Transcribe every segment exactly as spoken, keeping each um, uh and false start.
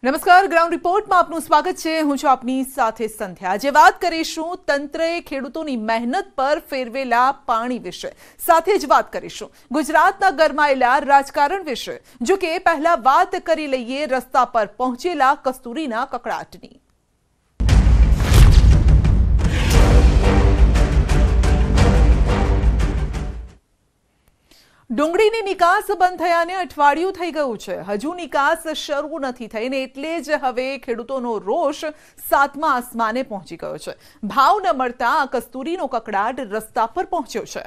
નમસ્કાર, ગ્રાઉન્ડ રિપોર્ટમાં આપનું સ્વાગત છે। હું છું આપની સાથે સંધ્યા। આજે વાત કરીશું તંત્રએ ખેડૂતોની મહેનત પર ફેરવેલા પાણી વિશે, સાથે જ વાત કરીશું ગુજરાતના ગરમાયેલા રાજકારણ વિશે। જો કે પહેલા વાત કરી લઈએ રસ્તા પર પહોંચેલા કસ્તુરીના કકળાટની। ડુંગળીની નિકાસ બંધ થયાને અઠવાડિયું થઈ ગયું છે। હજુ નિકાસ શરૂ નથી થઈ ને એટલે જ હવે ખેડૂતોનો રોષ સાતમા આસમાને પહોંચી ગયો છે। ભાવ ન મળતા આ કસ્તુરીનો કકળાટ રસ્તા પર પહોંચ્યો છે।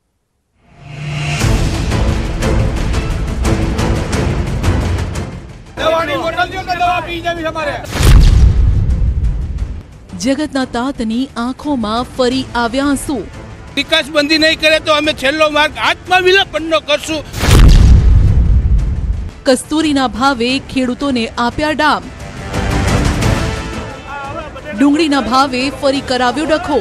જગતના તાતની આંખોમાં ફરી આવ્યા આંસુ। विकास बंदी नहीं करे तो हमें छेल्लो मार्ग आत्मविलोपनનો करશું। કસ્તુરીના ભાવે ખેડૂતોને આપ્યા ડામ। ડુંગળીના ભાવે ફરી કરાવ્યો ડખો।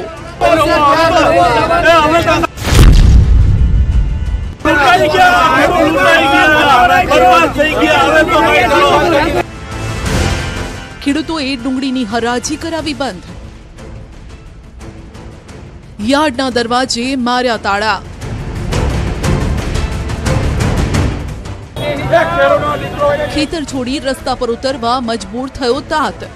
ખેડૂતોએ ડુંગળીની હરાજી કરાવી બંધ। यार्डना दरवाजे मार्या ताड़ा। खेतर छोड़ी रस्ता पर उतरवा मजबूर थयो तात।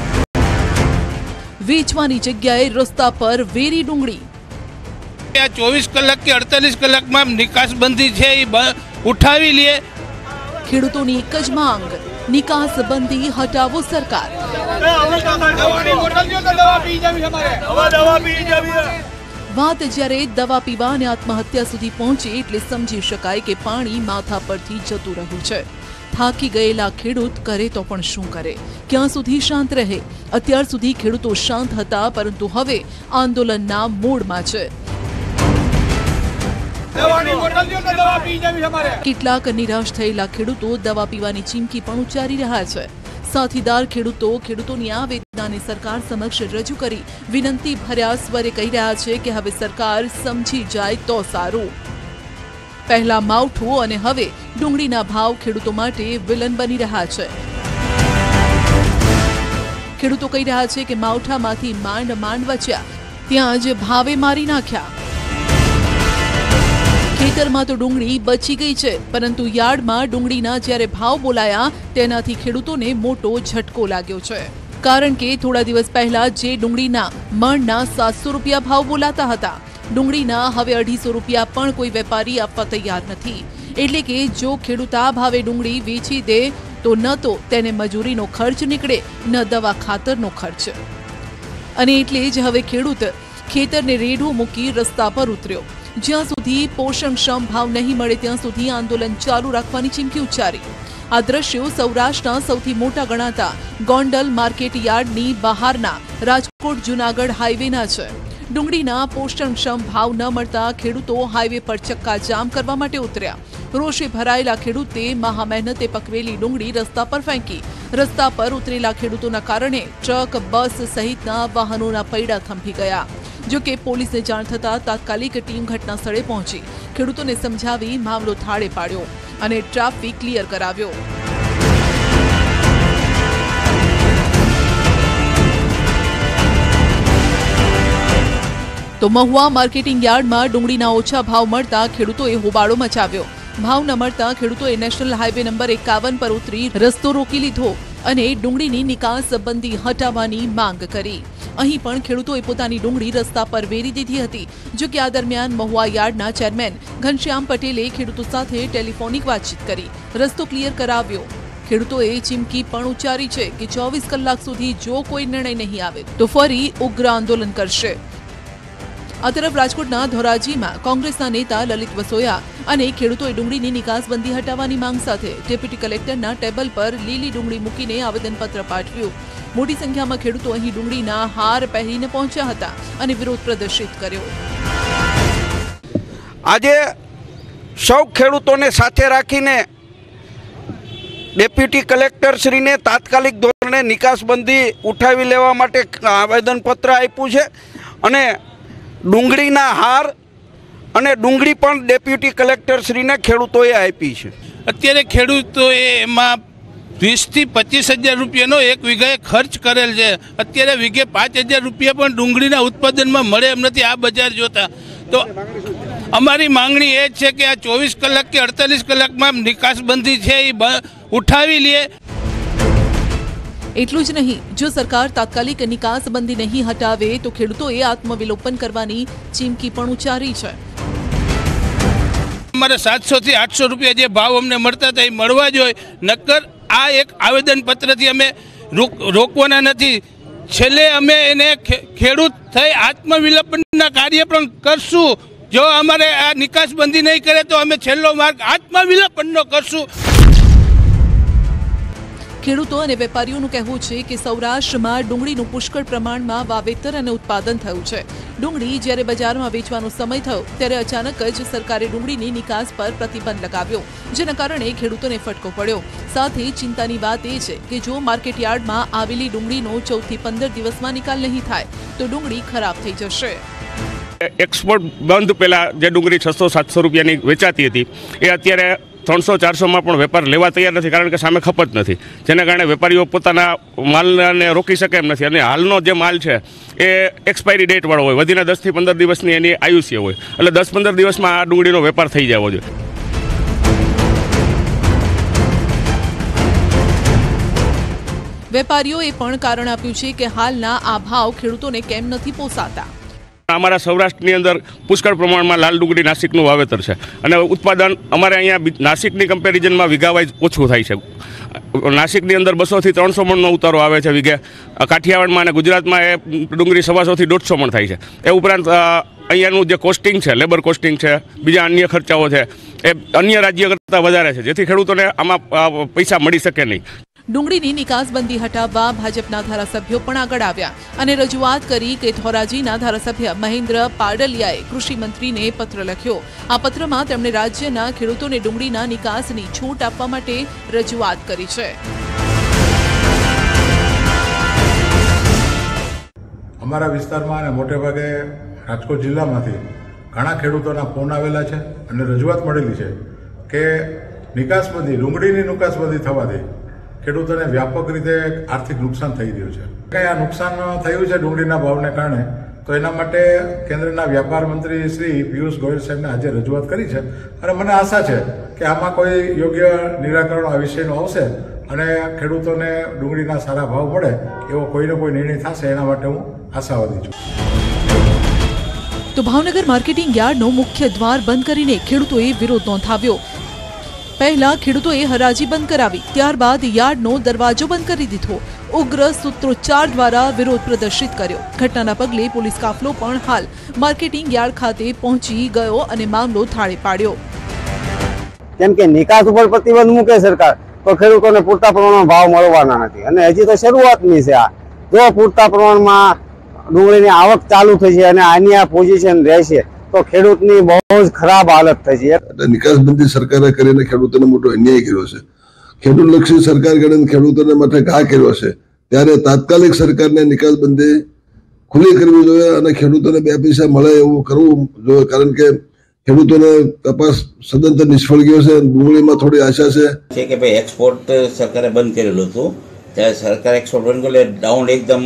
वेचवानी जग्याए रस्ता पर वेरी डुंगળી। चौबीस कलाक के अड़तालीस कलाक में निकास बंदी है, उठावी लिए। ખેડૂતોની એક જ માંગ, નિકાસ બંદી હટાવો સરકાર। વાત જ્યારે દવા પીવા અને આત્મહત્યા સુધી પહોંચે એટલે સમજી શકાય કે પાણી માથા પરથી જતું રહ્યું છે। થાકી ગયેલા ખેડૂત કરે તો પણ શું કરે, ક્યાં સુધી શાંત રહે? અત્યાર સુધી ખેડૂતો શાંત હતા, પરંતુ હવે આંદોલનના મોડમાં છે। કેટલાક નિરાશ થયેલા ખેડૂતો દવા પીવાની ચીમકી પણ ઉચ્ચારી રહ્યા છે। સાથીદાર ખેડૂતો ખેડૂતોની આ વેદનાને સરકાર સમક્ષ રજૂ કરી વિનંતી ભર્યા સ્વરે કહી રહ્યા છે કે હવે સરકાર સમજી જાય તો સારું। પહેલા માવઠું અને હવે ડુંગળીના ભાવ ખેડૂતો માટે વિલન બની રહ્યા છે। ખેડૂતો કહી રહ્યા છે કે માવઠામાંથી માંડ માંડ બચ્યા, ત્યાં જ ભાવે મારી નાખ્યા। ખેતરમાં તો ડુંગળી બચી ગઈ છે, પરંતુ યાર્ડમાં ડુંગળીના જ્યારે ભાવ બોલાયા તેનાથી ખેડૂતોને મોટો ઝટકો લાગ્યો છે। કારણ કે થોડા દિવસ પહેલા જે ડુંગળીના મણના સાતસો રૂપિયા ભાવ બોલાતા હતા, ડુંગળીના હવે અઢીસો રૂપિયા પણ કોઈ વેપારી આપવા તૈયાર નથી। એટલે કે જો ખેડૂત આ ભાવે ડુંગળી વેચી દે તો ન તો તેને મજૂરીનો ખર્ચ નીકળે, ન દવા ખાતરનો ખર્ચ। અને એટલે જ હવે ખેડૂત ખેતરને રેઢું મૂકી રસ્તા પર ઉતર્યો। જ્યાં સુધી પોષણક્ષમ ભાવ નહીં મળે ત્યાં સુધી આંદોલન ચાલુ રાખવાની ચીમકી ઉચ્ચારી। આ દ્રશ્યો સૌરાષ્ટ્રના સૌથી મોટા ગણાતા ગોંડલ માર્કેટ યાર્ડની બહારના રાજકોટ જૂનાગઢ હાઈવેના છે। ડુંગળીના પોષણક્ષમ ભાવ ન મળતા ખેડૂતો હાઈવે પર ચક્કાજામ કરવા માટે ઉતર્યા। રોષે ભરાયેલા ખેડૂતે મહા મહેનતે પકવેલી ડુંગળી રસ્તા પર ફેંકી। રસ્તા પર ઉતરેલા ખેડૂતોના કારણે ટ્રક, બસ સહિતના વાહનોના પૈડા થંભી ગયા। જો કે પોલીસને જાણ થતાં તાત્કાલિક ટીમ ઘટના સ્થળે પહોંચી ખેડૂતોને સમજાવી મામલો થાળે પાડ્યો અને ટ્રાફિક ક્લિયર કરાવ્યો। તો મહુવા માર્કેટિંગ યાર્ડમાં ડુંગળીના ઓછા ભાવ મળતા ખેડૂતોએ હોબાળો મચાવ્યો। ભાવ ન મળતા ખેડૂતોએ નેશનલ હાઈવે નંબર એકાવન પર ઉતરી રસ્તો રોકી લીધો અને ડુંગળીની નિકાસ બંદી હટાવવાની માંગ કરી। અહીં પણ ખેડૂતોએ પોતાની ડુંગળી રસ્તા પર વેરી દીધી હતી। જો કે આ દરમિયાન મહુવા યાર્ડના ચેરમેન ઘનશ્યામ પટેલે ખેડૂતો સાથે ટેલિફોનિક વાતચીત કરી રસ્તો ક્લિયર કરાવ્યો। ખેડૂતોએ ચીમકી પણ ઉચ્ચારી છે કે ચોવીસ કલાક સુધી જો કોઈ નિર્ણય નહીં આવે તો ફરી ઉગ્ર આંદોલન કરશે। આ તરફ રાજકોટના ધોરાજીમાં કોંગ્રેસના નેતા લલિત વસોયા અને ખેડૂતોએ ડુંગળીની નિકાસ બંધી હટાવવાની માંગ સાથે ડેપ્યુટી કલેક્ટરના ટેબલ પર લીલી ડુંગળી મૂકીને આવેદનપત્ર પાઠવ્યું। મોટી સંખ્યામાં ખેડૂતો અહીં ડુંગળીના હાર પહેરીને પહોંચ્યા હતા અને વિરોધ પ્રદર્શિત કર્યો। આજે સૌ ખેડૂતોને સાથે રાખીને ડેપ્યુટી કલેક્ટર શ્રીને તાત્કાલિક ધોરણે નિકાસબંધી ઉઠાવી લેવા માટે આવેદનપત્ર આપ્યું છે અને ડુંગળીના હાર અને ડુંગળી પણ ડેપ્યુટી કલેક્ટર શ્રીને ખેડૂતોએ આપી છે। અત્યારે ખેડૂતોએ એમાં વીસથી પચીસ હજાર રૂપિયાનો એક વીઘાએ ખર્ચ કરેલ છે. અત્યારે વીઘે પાંચ હજાર રૂપિયા પણ ડુંગળીના ઉત્પાદનમાં મળે એમ નથી આ બજાર જોતા. તો અમારી માંગણી એ જ છે કે આ ચોવીસ કલાક કે અડતાલીસ કલાકમાં નિકાસબંધી છે એ ઉઠાવી લે. એટલું જ નહીં, જો સરકાર તાત્કાલિક નિકાસબંધી નહીં હટાવે તો ખેડૂતોએ આત્મવિલોપન કરવાની ચીમકી પણ ઉચ્ચારી છે. અમારે સાતસો થી આઠસો રૂપિયા જે ભાવ અમને મળતા હતા એ મળવા જોઈએ. નક્કર આ એક આવેદનપત્રથી અમે રોકવાના નથી. છેલ્લે અમે એને ખેડૂત થઈ આત્મવિલોપનના કાર્ય પણ કરશું. જો અમારે આ નિકાસબંધી નહીં કરે તો અમે છેલ્લો માર્ગ આત્મવિલોપનનો કરશું. ખેડૂતો અને વેપારીઓનું કહેવું છે કે સૌરાષ્ટ્રમાં ડુંગળીનું પુષ્કળ પ્રમાણમાં વાવેતર અને ઉત્પાદન થયું છે. ડુંગળી જ્યારે બજારમાં વેચવાનો સમય થયો ત્યારે અચાનક જ સરકારે ડુંગળીની નિકાસ પર પ્રતિબંધ લગાવ્યો, જેના કારણે ખેડૂતોને ફટકો પડ્યો. સાથે ચિંતાની વાત એ છે કે જો માર્કેટયાર્ડમાં આવેલી ડુંગળીનો ચૌદથી પંદર દિવસમાં નિકાલ નહીં થાય તો ડુંગળી ખરાબ થઈ જશે. એક્સપોર્ટ બંધ પહેલાં જે ડુંગળી છસો સાતસો રૂપિયાની વેચાતી હતી એ અત્યારે ત્રણસો ચારસોમાં પણ વેપાર લેવા તૈયાર નથી, કારણ કે સામે ખપત નથી. જેના કારણે વેપારીઓ પોતાના માલને રોકી શકે એમ નથી. અને હાલનો જે માલ છે એ એક્સપાયરી ડેટવાળો હોય, વધીને દસથી પંદર દિવસની એની આયુષ્ય હોય. એટલે દસ પંદર દિવસમાં આ ડુંગળીનો વેપાર થઈ જવો જોઈએ. વેપારીઓએ પણ કારણ આપ્યું છે કે હાલના આ ભાવ ખેડૂતોને કેમ નથી પોસાતા. અમારા સૌરાષ્ટ્રની અંદર પુષ્કળ પ્રમાણમાં લાલ ડુંગળી નાસિકનું વાવેતર છે અને ઉત્પાદન અમારે અહીંયા નાસિકની કમ્પેરિઝનમાં વીઘા વાઇઝ ઓછું થાય છે. નાસિકની અંદર બસોથી ત્રણસો મણનો ઉતારો આવે છે વીઘે. કાઠિયાવાડમાં અને ગુજરાતમાં એ ડુંગળી સવાસોથી દોઢસો મણ થાય છે. એ ઉપરાંત અહીંયાનું જે કોસ્ટિંગ છે, લેબર કોસ્ટિંગ છે, બીજા અન્ય ખર્ચાઓ છે, એ અન્ય રાજ્ય કરતાં વધારે છે, જેથી ખેડૂતોને આમાં પૈસા મળી શકે નહીં. ડુંગળીની નિકાસબંધી હટાવવા ભાજપના ધારાસભ્યો પણ આગળ આવ્યા અને રજૂઆત કરી કે ધોરાજીના ધારાસભ્ય મહેન્દ્ર પાડલિયાએ કૃષિ મંત્રીને પત્ર લખ્યો. આ પત્રમાં તેમણે રાજ્યના ખેડૂતોને ડુંગળીના નિકાસની છૂટ આપવા માટે રજૂઆત કરી છે. અમારા વિસ્તારમાં અને મોટેભાગે રાજકોટ જિલ્લામાંથી ઘણા ખેડૂતોના ફોન આવેલા છે અને રજૂઆત મળેલી છે કે નિકાસબંધી ડુંગળીની નિકાસબંધી થવાથી ખેડૂતોને વ્યાપક રીતે આર્થિક નુકસાન થઈ રહ્યું છે. કંઈ આ નુકસાન થયું છે ડુંગળીના ભાવને કારણે, તો એના માટે કેન્દ્રના વ્યાપાર મંત્રી શ્રી પિયુષ ગોયલ સાહેબને આજે રજૂઆત કરી છે અને મને આશા છે કે આમાં કોઈ યોગ્ય નિરાકરણ આ વિષયનું આવશે અને ખેડૂતોને ડુંગળીના સારા ભાવ મળે એવો કોઈને કોઈ નિર્ણય થશે. એના માટે હું આશાવાદી છું. તો ભાવનગર માર્કેટિંગ યાર્ડનો મુખ્ય દ્વાર બંધ કરીને ખેડૂતોએ વિરોધ નોંધાવ્યો. પહેલા ખેડૂતોએ હરાજી બંધ કરાવી, ત્યારબાદ યાર્ડનો દરવાજો બંધ કરી દીધો. ઉગ્ર સૂત્રોચ્ચાર દ્વારા વિરોધ પ્રદર્શિત કર્યો. ઘટનાના પગલે પોલીસ કાફલો પણ હાલ માર્કેટિંગ યાર્ડ ખાતે પહોંચી ગયો અને મામલો થાળે પાડ્યો. કેમ કે નિકાસ ઉપર પ્રતિબંધ મૂકે સરકાર તો ખેડૂતોને પૂરતા પ્રમાણમાં ભાવ મળવાના નથી અને હજી તો શરૂઆતની છે. આ જો પૂરતા પ્રમાણમાં ડુંગળીની આવક ચાલુ થઈ છે અને આની આ પોઝિશન રહેશે તો ખેડૂતની બહુ જ ખરાબ હાલત થઈ છે. નિકાસબંધી સરકારે કરીને ખેડૂતોને મોટો અન્યાય કર્યો છે. ખેડૂતલક્ષી સરકાર કરીને ખેડૂતોને માટે ઘા કર્યો છે. ત્યારે તાત્કાલિક સરકારને નિકાસબંધી ખુલ્લી કરવી જોઈએ અને ખેડૂતોને બે પૈસા મળે એવું કરવું જોઈએ, કારણ કે ખેડૂતોને કપાસ સદંતર નિષ્ફળ ગયો છે. ડુંગળીમાં થોડી આશા છે કે ભાઈ એક્સપોર્ટ સરકારે બંધ કરેલું હતું, ત્યારે સરકારે એક્સપોર્ટ બંધ કરેલું ડાઉન એકદમ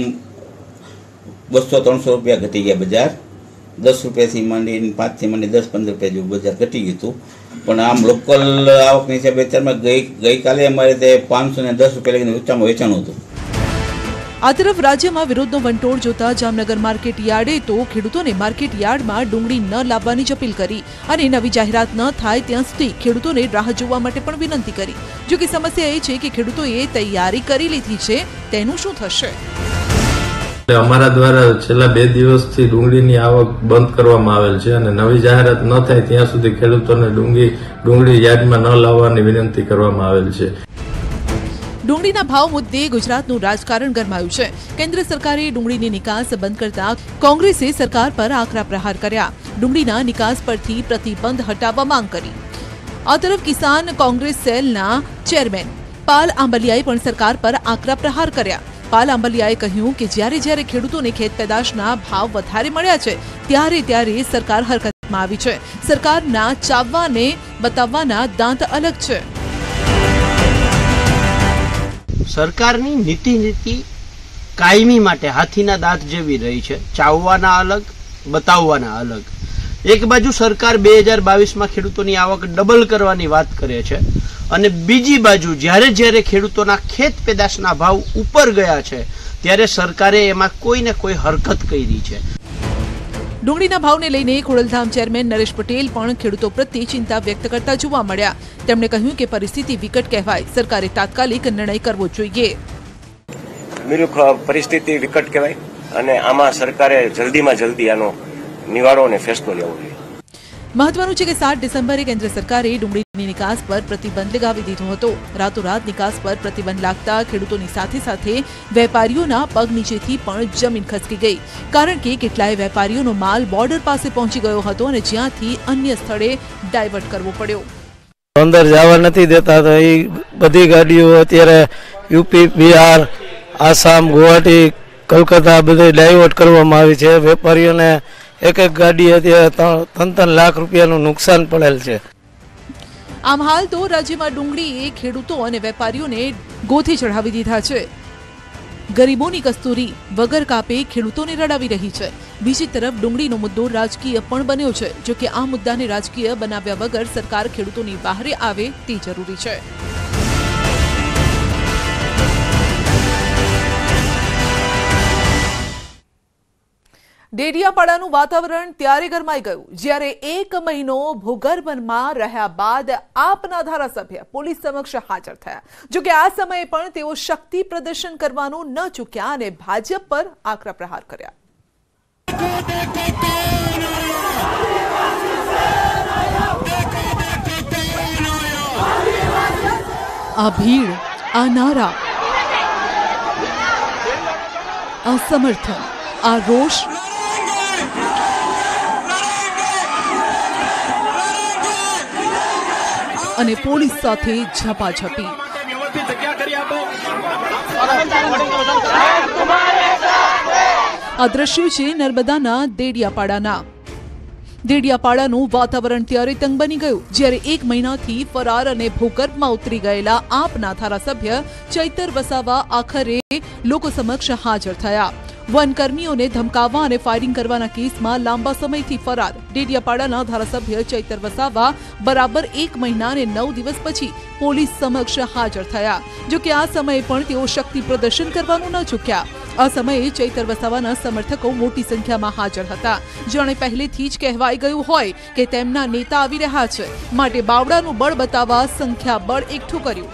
બસો ત્રણસો રૂપિયા ઘટી ગયા. બજાર દસ રૂપિયાથી માંડીને પાંચથી માંડી દસ પંદર રૂપિયા જેવું બજાર ઘટી ગયું હતું. પણ આમ લોકલ આવકની હિસાબે અત્યારમાં ગઈ ગઈકાલે અમારે તે પાંચસો ને દસ રૂપિયા લગીને ઊંચામાં વેચાણું હતું. આ તરફ રાજ્યમાં વિરોધનો વંટોળ જોતા જામનગર માર્કેટ યાર્ડે તો ખેડૂતોને માર્કેટ યાર્ડમાં ડુંગળી ન લાવવાની જ અપીલ કરી અને નવી જાહેરાત ન થાય ત્યાં સુધી ખેડૂતોને રાહ જોવા માટે પણ વિનંતી કરી. જો કે સમસ્યા એ છે કે ખેડૂતોએ તૈયારી કરી લીધી છે, તેનું શું થશે? અમારા દ્વારા છેલ્લા બે દિવસથી ડુંગળીની આવક બંધ કરવામાં આવેલ છે અને નવી જાહેરાત ન થાય ત્યાં સુધી ખેડૂતોને ડુંગળી ડુંગળી યાર્ડમાં ન લાવવાની વિનંતી કરવામાં આવેલ છે. ડુંગળીના ભાવ મુદ્દે ગુજરાતનું રાજકારણ ગરમાયું છે. કેન્દ્ર સરકારે ડુંગળીની નિકાસ બંધ કરતા કોંગ્રેસે સરકાર પર આકરા પ્રહાર કર્યા. ડુંગળીના નિકાસ પરથી પ્રતિબંધ હટાવવા માંગ કરી. આ તરફ કિસાન કોંગ્રેસ સેલના ચેરમેન પાલ આંબલિયાએ પણ સરકાર પર આકરા પ્રહાર કર્યા. પાલ આંબલિયાએ કહ્યું કે જ્યારે જ્યારે ખેડૂતોને ખેત પેદાશના ભાવ વધારે મળ્યા છે ત્યારે ત્યારે સરકાર હરકતમાં આવી છે. સરકારના ચાવવાને બતાવવાના દાંત અલગ છે. સરકારની નીતિ નીતિ કાયમી માટે હાથીના દાંત જેવી રહી છે, ચાવવાના અલગ, બતાવવાના અલગ. એક બાજુ સરકાર બે હજાર બાવીસમાં ખેડૂતોની આવક ડબલ કરવાની વાત કરે છે અને બીજી બાજુ જ્યારે જ્યારે ખેડૂતોના ખેત પેદાશના ભાવ ઉપર ગયા છે ત્યારે સરકારે એમાં કોઈ ને કોઈ હરકત કરી છે. ડુંગળીના ભાવને લઈને ખોડલધામ ચેરમેન નરેશ પટેલ પણ ખેડૂતો પ્રત્યે ચિંતા વ્યક્ત કરતા જોવા મળ્યા. તેમણે કહ્યું કે પરિસ્થિતિ વિકટ કહેવાય, સરકારે તાત્કાલિક નિર્ણય કરવો જોઈએ. પરિસ્થિતિ વિકટ કહેવાય અને આમાં સરકારે જલ્દીમાં જલ્દી આનો નિવારો અને ફેસલો લેવો જોઈએ. મહત્વનું છે કે સાત ડિસેમ્બરે કેન્દ્ર સરકારે ડુંગળીની નિકાસ પર પ્રતિબંધ લગાવી દીધો હતો. રાતોરાત નિકાસ પર પ્રતિબંધ લાગતા ખેડૂતોની સાથે સાથે વેપારીઓના પગ નીચેથી પણ જમીન ખસકી ગઈ, કારણ કે કેટલાય વેપારીઓનો માલ બોર્ડર પાસે પહોંચી ગયો હતો અને જ્યાંથી અન્ય સ્થળે ડાયવર્ટ કરવો પડ્યો. અંદર જવા નથી દેતા તો એ બધી ગાડીઓ અત્યારે યુપી, બિહાર, આસામ, ગુવાહાટી, કલકત્તા બધે ડાયવર્ટ કરવામાં આવી છે. વેપારીઓને એક એક ગાડી અત્યારે ત્રણ ત્રણ લાખ રૂપિયાનું નુકસાન પડેલ છે. આમ હાલ તો રાજ્યમાં ડુંગળીએ ખેડૂતો અને વેપારીઓને ગોથી ચઢાવી દીધા છે. ગરીબોની કસ્તુરી વગર કાપે ખેડૂતોને રડાવી રહી છે. બીજી તરફ ડુંગળીનો મુદ્દો રાજકીય પણ બન્યો છે. જો કે આ મુદ્દાને રાજકીય બનાવ્યા વગર સરકાર ખેડૂતોની બહારે આવે તે જરૂરી છે. ડેડિયાપાડાનું વાતાવરણ ત્યારે ગરમાઈ ગયું જ્યારે એક મહિનો ભૂગર્ભમાં રહ્યા બાદ આપના ધારાસભ્ય પોલીસ સમક્ષ હાજર થયા. જો કે આ સમયે પણ તેઓ શક્તિ પ્રદર્શન કરવાનું ન ચૂક્યા અને ભાજપ પર આકરા પ્રહાર કર્યા. આ ભીડ, આ નારા, આ સમર્થન, આ રોષ અને પોલીસ સાથે ઝપાઝપી. આ દ્રશ્યો છે નર્મદાના દેડિયાપાડાના. દેડિયાપાડાનું વાતાવરણ ત્યારે તંગ બની ગયું જ્યારે એક મહિનાથી ફરાર અને ભૂગર્ભમાં ઉતરી ગયેલા આપના ધારાસભ્ય ચૈતર વસાવા આખરે લોકો સમક્ષ હાજર થયા. વનકર્મીઓને ધમકાવવા અને ફાયરિંગ કરવાના કેસમાં લાંબા સમયથી ફરાર ડેડિયાપાડાના ધારાસભ્ય ચૈતર વસાવા બરાબર એક મહિના અને નવ દિવસ પછી પોલીસ સમક્ષ હાજર થયા. જો કે આ સમયે પણ તેઓ શક્તિ પ્રદર્શન કરવાનું ન ચૂક્યા. આ સમયે ચૈતર વસાવાના સમર્થકો મોટી સંખ્યામાં હાજર હતા. જાણે પહેલેથી જ કહેવાઈ ગયું હોય કે તેમના નેતા આવી રહ્યા છે, માટે બાવડાનું બળ બતાવવા સંખ્યાબળ એકઠું કર્યું.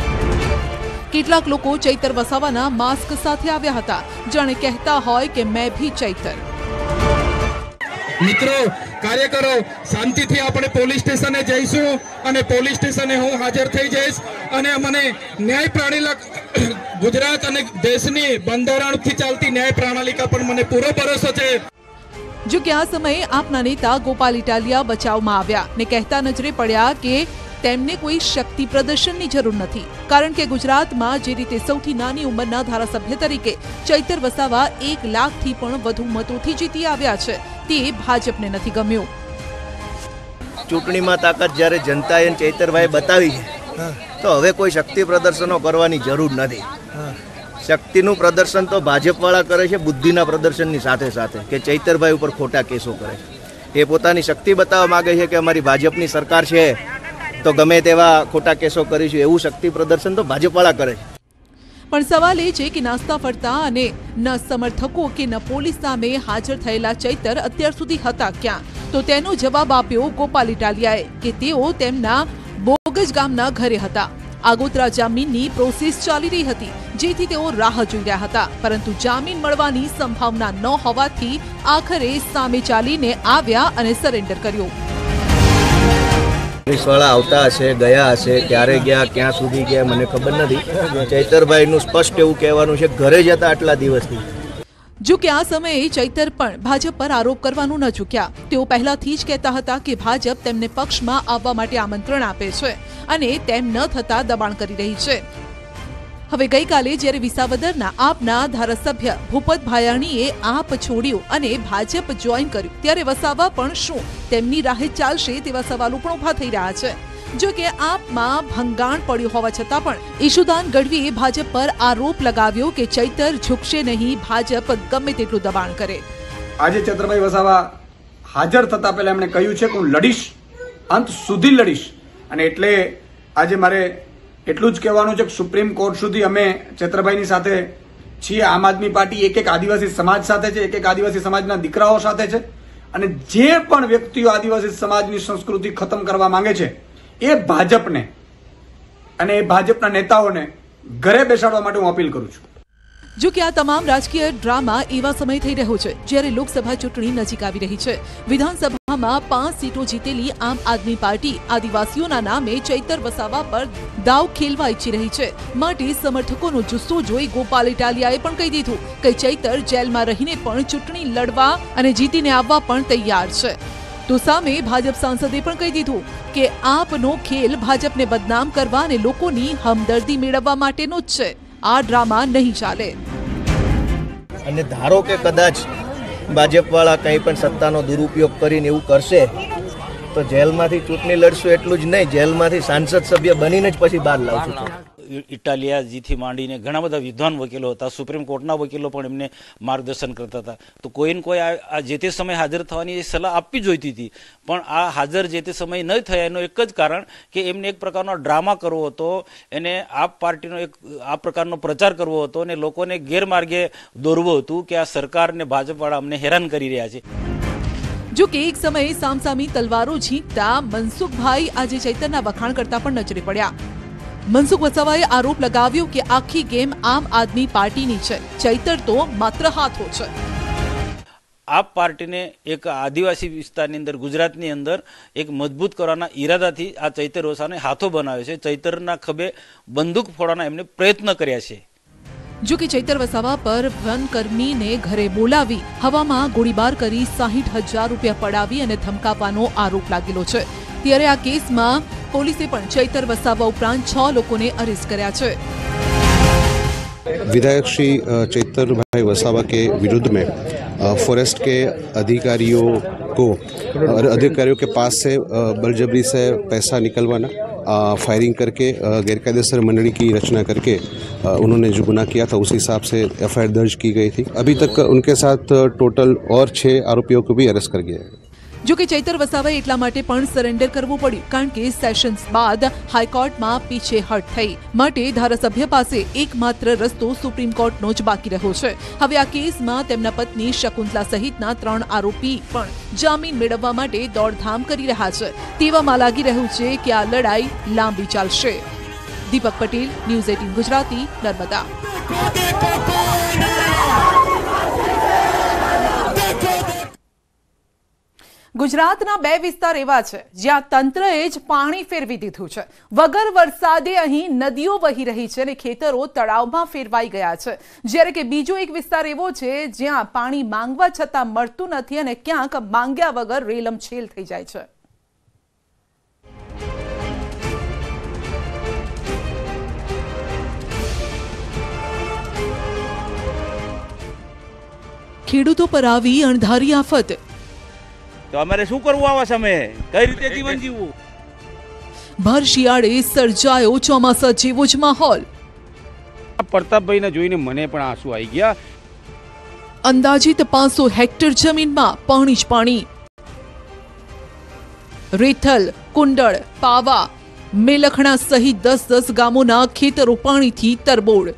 કેટલાક લોકો ચૈતર વસાવાના માસ્ક સાથે આવ્યા હતા, જાણે કહેતા હોય કે મેં ભી ચૈતર. મિત્રો, કાર્યકરો, શાંતિથી આપણે પોલીસ સ્ટેશને જઈશું અને પોલીસ સ્ટેશને હું હાજર થઈ જઈશ અને મને ન્યાય પ્રણાલિકા ગુજરાત અને દેશની બંધારણથી ચાલતી ન્યાય પ્રણાલિકા પર મને પૂરો ભરોસો છે. જો કે આ સમયે આપના નેતા ગોપાલ ઇટાલિયા બચાવમાં આવ્યા ને કહેતા નજરે પડ્યા કે તેમને કોઈ શક્તિ પ્રદર્શનની જરૂર નથી, કારણ કે ગુજરાતમાં જે રીતે સૌથી નાની ઉંમરના ધારાસભ્ય તરીકે ચૈતર વસાવા એક લાખથી પણ વધુ મતોથી જીતી આવ્યા છે તે ભાજપને નથી ગમ્યું. ચૂંટણીમાં તાકાત જ્યારે જનતાએ ચૈતરભાઈ બતાવી છે તો હવે કોઈ શક્તિ પ્રદર્શનો કરવાની જરૂર નથી. શક્તિનું પ્રદર્શન તો ભાજપવાળા કરે છે બુદ્ધિના પ્રદર્શનની સાથે સાથે, કે ચૈતરભાઈ ઉપર ખોટા કેસો કરે છે. એ પોતાની શક્તિ બતાવવા માંગે છે કે અમારી ભાજપની સરકાર છે તો ગમે તેવા ખોટા કેસો કરીશું, એવું શક્તિ પ્રદર્શન તો ભાજપવાળા કરે છે. પણ સવાલ એ છે કે નાસ્તા ફરતા અને ન સમર્થકો કે ન પોલીસ સામે હાજર થયેલા ચૈતર અત્યાર સુધી હતા ક્યાં? તો તેનો જવાબ આપ્યો ગોપાલ ઇટાલિયાએ કે તેઓ તેમના બોગજ ગામના ઘરે હતા. આગોતરા જામીનની પ્રોસેસ ચાલી રહી હતી, જેથી તેઓ રાહ જોઈ રહ્યા હતા, પરંતુ જામીન મળવાની સંભાવના ન હોવાથી આખરે સામે ચાલીને આવ્યા અને સરેન્ડર કર્યું. પોલીસવાળા આવતા હશે, ગયા હશે, ક્યારે ગયા, ક્યાં સુધી ગયા મને ખબર નથી. ચૈતરભાઈનું સ્પષ્ટ એવું કહેવાનું છે ઘરે જ હતા આટલા દિવસથી. જો કે આ સમયે ચૈતર પણ ભાજપ પર આરોપ કરવાનું ન ચૂક્યા. તેઓ પહેલાથી જ કહેતા હતા કે ભાજપ તેમને પક્ષમાં આવવા માટે આમંત્રણ આપે છે અને તેમ ન થતા દબાણ કરી રહી છે. હવે ગઈકાલે જ્યારે વિસાવદરના આપના ધારાસભ્ય ભૂપત ભાયાણીએ આપ છોડ્યું અને ભાજપ જોઈન કર્યું, ત્યારે વસાવા પણ શું તેમની રાહે ચાલશે તેવા સવાલો પણ ઉભા થઈ રહ્યા છે. જો કે આપમાં ભંગાણ પડ્યું હોવા છતાં પણ ઈશુદાન ગઢવીએ ભાજપ પર આરોપ લગાવ્યો કે ચૈતર ઝૂકશે નહીં, ભાજપ ગમે તેટલું દબાણ કરે. આજે ચૈતરભાઈ વસાવા હાજર થતા પહેલા એમણે કહ્યું છે કે હું લડીશ, અંત સુધી લડીશ. અને એટલે આજે મારે એટલું જ કહેવાનું છે કે સુપ્રીમ કોર્ટ સુધી અમે ચૈતરભાઈની સાથે છીએ. આમ આદમી પાર્ટી એક એક આદિવાસી સમાજ સાથે છે, એક એક આદિવાસી સમાજના દીકરાઓ સાથે છે. અને જે પણ વ્યક્તિઓ આદિવાસી સમાજની સંસ્કૃતિ ખતમ કરવા માંગે છે એ ભાજપને અને એ ભાજપના નેતાઓને ઘરે બેસાડવા માટે હું અપીલ કરું છું. જો કે આ તમામ રાજકીય ડ્રામા એવા સમય થઈ રહ્યો છે જ્યારે લોકસભા ચૂંટણી નજીક આવી રહી છે. વિધાનસભામાં પાંચ સીટો જીતેલી આમ આદમી પાર્ટી આદિવાસીઓના નામે ચૈતર વસાવા પર દાવ ખેલવા ઈચ્છી રહી છે. માટે સમર્થકોનો જુસ્સો જોઈ ગોપાલ ઇટાલિયાએ પણ કહી દીધું કે ચૈતર જેલમાં રહીને પણ ચૂંટણી લડવા અને જીતીને આવવા પણ તૈયાર છે. તો સામે ભાજપ સાંસદે પણ કહી દીધું કે આપનો ખેલ ભાજપને બદનામ કરવા અને લોકોની હમદર્દી મેળવવા માટેનો જ છે. આ ડ્રામા નહીં ચાલે. અને ધારો કે કદાચ ભાજપવાળા કંઈ પણ સત્તાનો દુરુપયોગ કરીને એવું કરશે તો જેલમાંથી ચૂંટણી લડશું એટલું જ નહીં, જેલમાંથી સાંસદ સભ્ય બનીને જ પછી બહાર લાવશું. ઇટાલિયાજીથી માંડીને ઘણા બધા વિદ્વાન વકીલો હતા, સુપ્રીમ કોર્ટના વકીલો પણ એમને માર્ગદર્શન કરતા હતા. તો કોઈને કોઈ આ જે તે સમયે હાજર થવાની એ સલાહ આપવી જોઈતી હતી, પણ આ હાજર જે તે સમયે ન થયા એનું એક જ કારણ કે એમને એક પ્રકારનો ડ્રામા કરવો હતો, એને આપ પાર્ટીનો એક આ પ્રકારનો પ્રચાર કરવો હતો અને લોકોને ગેરમાર્ગે દોરવું હતું કે આ સરકાર ને ભાજપવાળા અમને હેરાન કરી રહ્યા છે. જો કે એક સમયે સામસામી તલવારો ઝીંકતા મનસુખભાઈ આજે ચૈતરના વખાણ કરતા પણ નજરે પડ્યા. મનસુખ વસાવાએ આરોપ લગાવ્યો કે આખી ગેમ આમ આદમી પાર્ટીની છે, ચૈતર તો માત્ર હાથો છે. આપ પાર્ટીને એક આદિવાસી વિસ્તારની અંદર ગુજરાતની અંદર એક મજબૂત કરવાના ઈરાદાથી આ ચૈતર વસાવાને હાથો બનાવ્યો છે. ચૈતરના ખભે બંદૂક ફોડવાના એમને પ્રયત્ન કર્યા છે. જો કે ચૈતર વસાવા પર વનકર્મીને ઘરે બોલાવી હવામાં ગોળીબાર કરી સાહીઠ હજાર રૂપિયા પડાવી અને ધમકાવવાનો આરોપ લાગેલો છે. ત્યારે આ કેસમાં પોલીસે પણ ચૈતર વસાવા ઉપરાંત છ લોકોને અરેસ્ટ કર્યા છે. विधायक श्री चैतर भाई वसावा के विरुद्ध में फॉरेस्ट के अधिकारियों को अधिकारियों के पास से बलजबरी से पैसा निकलवाना, फायरिंग करके गैरकायदेसर मंडली की रचना करके उन्होंने जो गुनाह किया था उस हिसाब से एफ आई आर दर्ज की गई थी. अभी तक उनके साथ टोटल और छः आरोपियों को भी अरेस्ट कर गया है. જો કે ચૈતર વસાવાએ એટલા માટે પણ સરેન્ડર કરવું પડ્યું કારણ કે સેશન્સ બાદ હાઈકોર્ટમાં પીછેહટ થઈ. માટે ધારાસભ્ય પાસે એકમાત્ર રસ્તો સુપ્રીમ કોર્ટનો જ બાકી રહ્યો છે. હવે આ કેસમાં તેમના પત્ની શકુંતલા સહિતના ત્રણ આરોપી પણ જામીન મેળવવા માટે દોડધામ કરી રહ્યા છે. તેવામાં લાગી રહ્યું છે કે આ લડાઈ લાંબી ચાલશે. Deepak Patel, news eighteen Gujarati, Narmada. ગુજરાતના બે વિસ્તાર એવા છે જ્યાં તંત્રએ જ પાણી ફેરવી દીધું છે. વગર વરસાદે અહીં નદીઓ વહી રહી છે અને ખેતરો તળાવમાં ફેરવાઈ ગયા છે. જ્યારે કે બીજો એક વિસ્તાર એવો છે જ્યાં પાણી માંગવા છતાં મળતું નથી અને ક્યાંક માંગ્યા વગર રેલમછેલ થઈ જાય છે. ખેડૂતો પર આવી અણધારી આફત. તો અમારે શું કરવું આવા સમયે? કઈ રીતે જીવન જીવવું? ભર શિયાળે સર્જાયો ચોમાસા જેવો જ માહોલ. પ્રતાપભાઈને જોઈને મને પણ આંસુ આવી ગયા. અંદાજિત પાંચસો હેક્ટર જમીનમાં પાણી જ પાણી. રેથલ, કુંડળ, પાવા, મેલખણા સહિત દસ દસ ગામોના ખેતરો પાણીથી તરબોળ.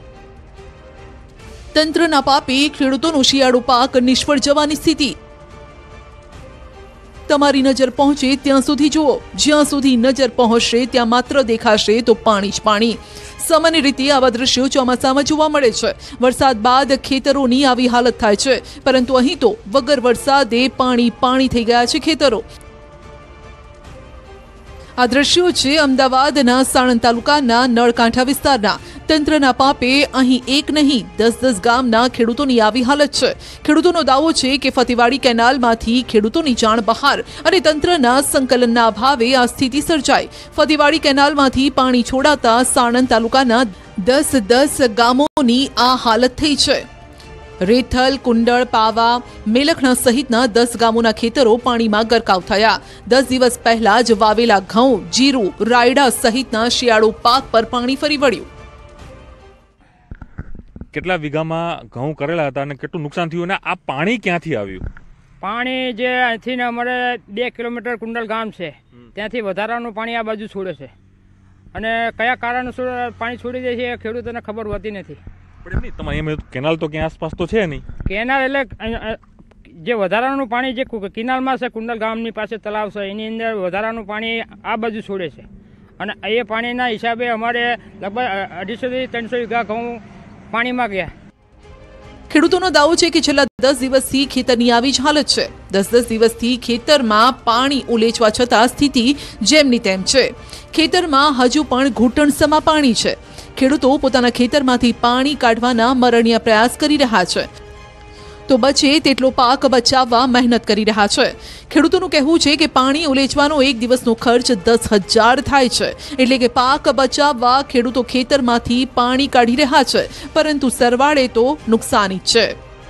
તંત્રના પાપે ખેડૂતોનો શિયાળુ પાક નિષ્ફળ જવાની સ્થિતિ. તમારી નજર પહોંચે ત્યાં સુધી જુઓ, જ્યાં સુધી નજર પહોંચશે ત્યાં માત્ર દેખાશે તો પાણી જ પાણી. સામાન્ય રીતે આવા દ્રશ્યો ચોમાસામાં જોવા મળે છે. વરસાદ બાદ ખેતરોની આવી હાલત થાય છે, પરંતુ અહીં તો વગર વરસાદે પાણી પાણી થઈ ગયા છે ખેતરો. આ દ્રશ્યો છે અમદાવાદના સાણંદ તાલુકાના નળકાંઠા વિસ્તારના. તંત્રના પાપે અહીં એક નહીં દસ દસ ગામના ખેડૂતોની આવી હાલત છે. ખેડૂતોનો દાવો છે કે ફતેવાડી કેનાલમાંથી ખેડૂતોની જાણ બહાર અને તંત્રના સંકલનના અભાવે આ સ્થિતિ સર્જાઈ. ફતેવાડી કેનાલમાંથી પાણી છોડાતા સાણંદ તાલુકાના દસ દસ ગામોની આ હાલત થઈ છે. રેથલ, કુંડળ, પાવા, મેલખણા સહિતના દસ ગામોના ખેતરો પાણીમાં ગરકાવ થયા. દસ દિવસ પહેલા જ વાવેલા ઘઉં, જીરું, રાયડા સહિતના શિયાળુ પાક પર પાણી ફરી વળ્યું. કેટલા વીઘામાં ઘઉં કરેલા હતા અને કેટલું નુકસાન થયું અને આ પાણી ક્યાંથી આવ્યું? પાણી જે અહીંથી ને અમારે બે કિલોમીટર કુંડલ ગામ છે ત્યાંથી વધારાનું પાણી આ બાજુ છોડે છે અને કયા કારણસર પાણી છોડી દે છે એ ખેડૂતોને ખબર હોતી નથી. પણ એમ નહીં, તમારે એમ કેનાલ તો ક્યાં આસપાસ તો છે નહીં? કેનાલ એટલે જે વધારાનું પાણી જે કેનાલમાં છે કુંડલ ગામની પાસે તલાવ છે એની અંદર વધારાનું પાણી આ બાજુ છોડે છે અને એ પાણીના હિસાબે અમારે લગભગ અઢીસોથી ત્રણસો વીઘા ઘઉં પાણીમાં ગયા. ખેડૂતોનો દાવો છે કે છેલ્લા દસ દિવસથી ખેતરની આવી જ હાલત છે. દસ દસ દિવસથી ખેતરમાં પાણી ઉલેચવા છતાં સ્થિતિ જેમની તેમ છે. ખેતરમાં હજુ પણ ઘૂંટણસમાં પાણી છે. ખેડૂતો પોતાના ખેતરમાંથી પાણી કાઢવાના મરણીયા પ્રયાસ કરી રહ્યા છે તો બચે તેટલો પાક બચાવવા મહેનત કરી રહ્યા છે. ખેડૂતોનું કહેવું છે કે પાણી ઉલેચવાનો એક દિવસનો ખર્ચ દસ હજાર થાય છે. એટલે કે પાક બચાવવા ખેડૂતો ખેતરમાંથી પાણી કાઢી રહ્યા છે પરંતુ સરવાળે તો નુકસાની છે.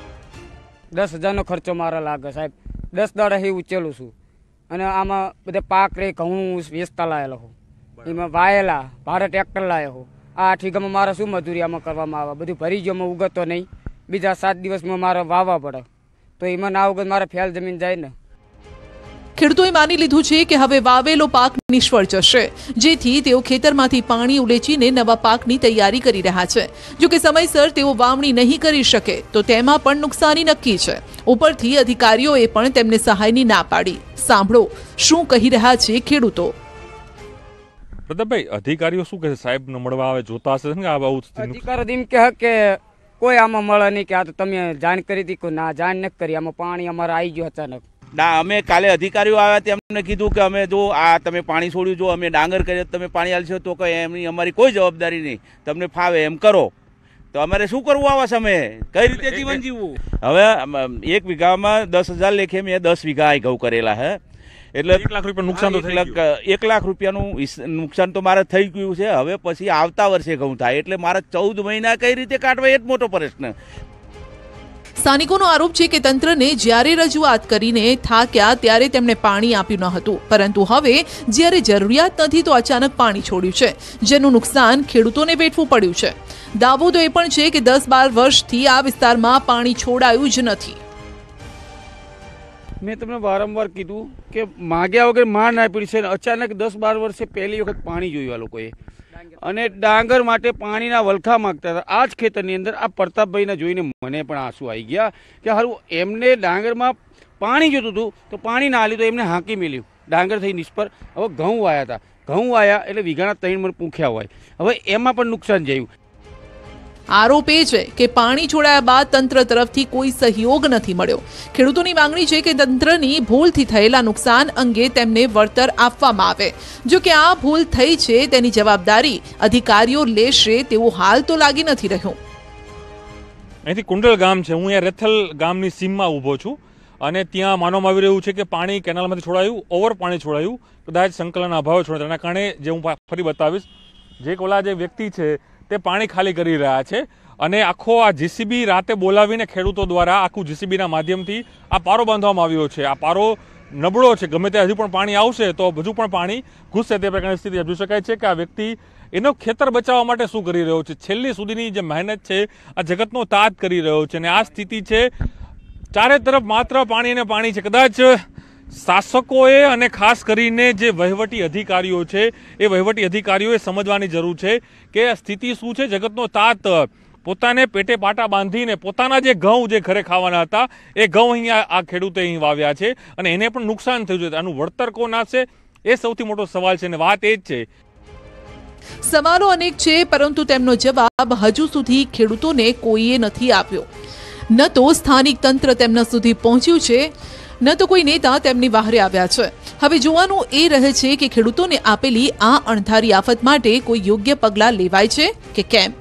દસ હજારનો ખર્ચો મારો લાગે સાહેબ. દસ દાડા ઉચેલું છું અને આમાં બધા પાક રે ઘઉં વેચતા લાયેલો હું, એમાં વાયેલા ભારે ટ્રેક્ટર લાવ્યો હું. આ આઠ વીઘામાં મારે શું મજૂરી આમાં કરવામાં આવે? બધું ભરી ગયો, ઉગતો નહીં. બીજા સાત દિવસમાં મારે વાવવા પડે તો એમાં ના ઉગત મારે ફેલ જમીન જાય ને. ખેડૂતોએ માની લીધું છે કે હવે વાવેલો પાક નિષ્ફળ જશે, જેથી તેઓ ખેતરમાંથી પાણી ઉલેચીને નવા પાકની તૈયારી કરી રહ્યા છે. જો કે સમયસર તેઓ વાવણી નહીં કરી શકે તો તેમાં પણ નુકસાની નક્કી છે. ઉપરથી અધિકારીઓએ પણ તેમને સહાયની ના પાડી. સાંભળો શું કહી રહ્યા છે ખેડૂતો. પ્રતાપભાઈ, અધિકારીઓ શું કહે છે? સાહેબ મળવા આવે, જોતા હશે ને આ બહુ અધિકારી એમ કહે કે કોઈ આમાં મળે નહીં કે આ તો તમે જાણ કરી હતી કે ના જાણ નથી કરી. આમાં પાણી અમારે આવી ગયું અચાનક. ના, અમે કાલે અધિકારીઓ આવ્યા તેમને કીધું કે અમે જો આ તમે પાણી છોડ્યું, જો અમે ડાંગર કરીએ તમે પાણી આલશો તો કઈ એમની અમારી કોઈ જવાબદારી નહીં, તમને ફાવે એમ કરો. તો અમારે શું કરવું આવા સમયે? કઈ રીતે જીવન જીવવું? હવે એક વીઘામાં દસ હજાર લેખે મેં દસ વીઘા ઘઉં કરેલા હે એટલે એક લાખ રૂપિયા નુકસાન તો થઈ ગયું. એક લાખ રૂપિયાનું નુકસાન તો મારે થઈ ગયું છે. હવે પછી આવતા વર્ષે ઘઉં થાય એટલે મારે ચૌદ મહિના કઈ રીતે કાઢવા એ જ મોટો પ્રશ્ન. સ્થાનિકોનો આરોપ છે કે તંત્રને જ્યારે રજૂઆત કરીને થાક્યા ત્યારે તેમણે પાણી આપ્યું ન હતું, પરંતુ હવે જ્યારે જરૂરિયાત નથી તો અચાનક પાણી છોડ્યું છે, જેનું નુકસાન ખેડૂતોને વેઠવું પડ્યું છે. દાવો તો એ પણ છે કે દસ બાર વર્ષથી આ વિસ્તારમાં પાણી છોડાયું જ નથી. મેં તમને વારંવાર કીધું કે માગ્યા વગર માર ના પડી છે. અચાનક દસ બાર વર્ષે પહેલી વખત પાણી જોયું આ લોકોએ અને ડાંગર માટે પાણીના વલખા માગતા હતા. આ જ ખેતરની અંદર આ પ્રતાપભાઈને જોઈને મને પણ આંસુ આવી ગયા કે હારું એમને ડાંગરમાં પાણી જોતું હતું તો પાણી ના આલ્યું તો એમને હાંકી મેલ્યું. ડાંગર થઈ નિષ્ફળ. હવે ઘઉં વાયા હતા, ઘઉં વાયા એટલે વીઘાના ત્રણ મણ પૂંખ્યા હોય. હવે એમાં પણ નુકસાન જયું. આરોપ એ છે કે પાણી છોડાયા બાદ તંત્ર તરફથી કોઈ સહયોગ નથી મળ્યો. ખેડૂતોની માંગણી છે કે તંત્રની ભૂલથી થયેલા નુકસાન અંગે તેમને વળતર આપવામાં આવે. જો કે આ ભૂલ થઈ છે તેની જવાબદારી અધિકારીઓ લેશે તેવું હાલ તો લાગી નથી રહ્યું. અહીંથી કુંડળ ગામ છે, હું અહીંયા રેથલ ગામની સીમમાં ઊભો છું અને ત્યાં માનવામાં આવી રહ્યું છે કે પાણી કેનાલમાંથી છોડાયું, ઓવર પાણી છોડાયું, કદાચ સંકલનના અભાવે છોડાયું. તેના કારણે જે હું ફરી બતાવીશ, જે ઓલા જે વ્યક્તિ છે તે પાણી ખાલી કરી રહ્યા છે અને આખો આ જીસીબી રાતે બોલાવીને ખેડૂતો દ્વારા આખું જીસીબીના માધ્યમથી આ પારો બાંધવામાં આવ્યો છે. આ પારો નબળો છે, ગમે તે હજુ પણ પાણી આવશે તો હજુ પણ પાણી ઘૂસશે તે પ્રકારની સ્થિતિ સમજી શકાય છે કે આ વ્યક્તિ એનો ખેતર બચાવવા માટે શું કરી રહ્યો છે. છેલ્લી સુધીની જે મહેનત છે આ જગતનો તાત કરી રહ્યો છે અને આ સ્થિતિ છે. ચારે તરફ માત્ર પાણી અને પાણી છે. કદાચ શાસકોએ અને ખાસ કરીને જે વહીવટી અધિકારીઓ છે એ વહીવટી અધિકારીઓએ સમજવાની જરૂર છે કે સ્થિતિ શું છે. જગતનો તાત પોતાને પેટે પાટા બાંધીને પોતાના જે ઘઉં જે ઘરે ખાવાના હતા એ ઘઉં અહીંયા આ ખેડૂતે અહીં વાવ્યા છે અને એને પણ નુકસાન થયું છે. આનું વળતર કોણ આપશે એ સૌથી મોટો સવાલ છે અને વાત એ જ છે. સવાલો અનેક છે પરંતુ તેમનો જવાબ હજુ સુધી ખેડૂતોને કોઈએ નથી આપ્યો. ન તો સ્થાનિક તંત્ર તેમના સુધી પહોંચ્યું છે, ન તો કોઈ નેતા તેમની બહારે આવ્યા છે. હવે જોવાનું એ રહે છે કે ખેડૂતોને આપેલી આ અણધારી આફત માટે કોઈ યોગ્ય પગલાં લેવાય છે કે કેમ.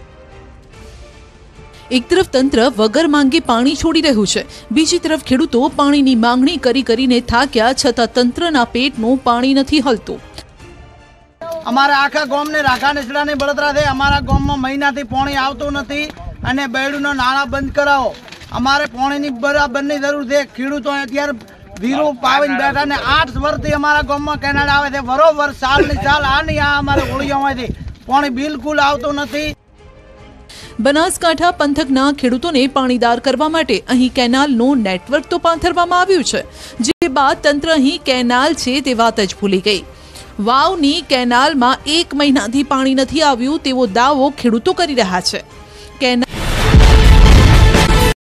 એક તરફ તંત્ર વગર માંગે પાણી છોડી રહ્યું છે, બીજી તરફ ખેડૂતો પાણીની માંગણી કરી કરીને થાક્યા છતાં તંત્રના પેટનું પાણી નથી હલતું. અમારા આખા ગામને રાખા નેસડાની બળતરા છે. અમારા ગામમાં મહિનાથી પાણી આવતું નથી અને બેડુંનો નાણાં બંધ કરાવો. અમારે પાણીની બરાબરની જરૂર છે. ખેડૂતો અત્યારે વીરો પાવીને બેઠા ને આઠ વર્ષથી અમારા ગામમાં કેનાલ આવે છે. બરોબર સાલની સાલ આની આ અમારે હોળીઓમાંથી પાણી બિલકુલ આવતું નથી. બનાસકાંઠા પંથકના ખેડૂતોને પાણીદાર કરવા માટે અહીં કેનાલનું નેટવર્ક તો પાથરવામાં આવ્યું છે, જે બાદ તંત્ર અહીં કેનાલ છે તે વાત જ ભૂલી ગઈ. વાવની કેનાલમાં એક મહિનાથી પાણી નથી આવ્યું તેવો દાવો ખેડૂતો કરી રહ્યા છે. કેનાલ